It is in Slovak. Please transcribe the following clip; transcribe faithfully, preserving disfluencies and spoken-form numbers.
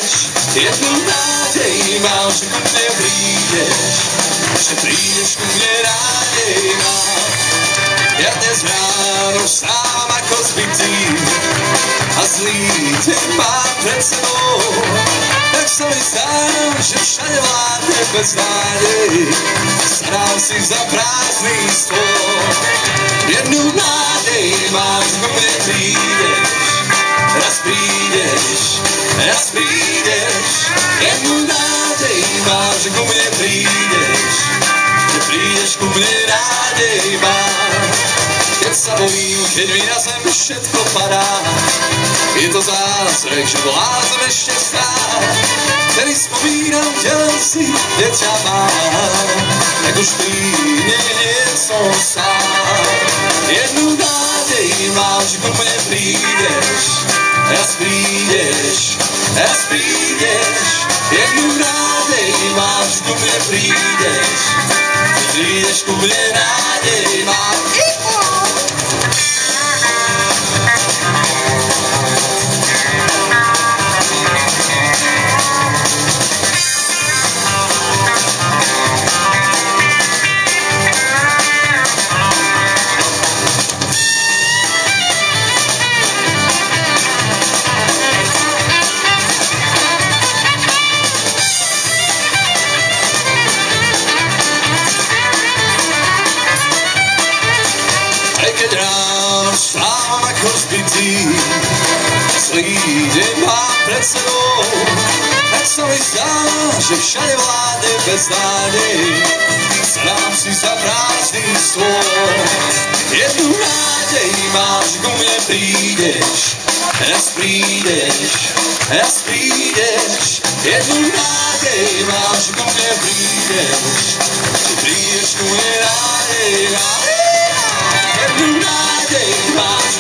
jednu nádej mám, že ku mne prídeš, že prídeš ku mne nádej mám. Ja dnes ráno sám ako zbytý a zlý deň mám pred sebou, tak sa mi zdá, že všade vládne beznádej, starám si za prázdny stôl. Jednu nádej mám, že ku mne prídeš, raz prídeš, raz prídeš. Jednu nádej mám, že ku mne prídeš, že prídeš ku mne nádej mám. Keď sa bojím, keď mi na zem všetko padá, je to zázrak, že vládzem ešte stáť. Vtedy spomínam, kde len si, kde ťa mám, tak už príde, nie som sám. Jednu nádej mám, že ku mne prídeš, raz prídeš, raz prídeš. Jednu nádej mám, že ku mne prídeš, že prídeš ku mne nádej mám. Keď ráno vstávam ako zbytý, zlý deň mám pred sebou, tak sa mi zdá, že všade vládne beznádej, starám si za prázdny stôl. Jednu nádej mám, že ku mne prídeš, raz prídeš, raz prídeš. Jednu nádej mám, že ku mne prídeš, že prídeš ku mne nádej mám. Jednu nádej mám,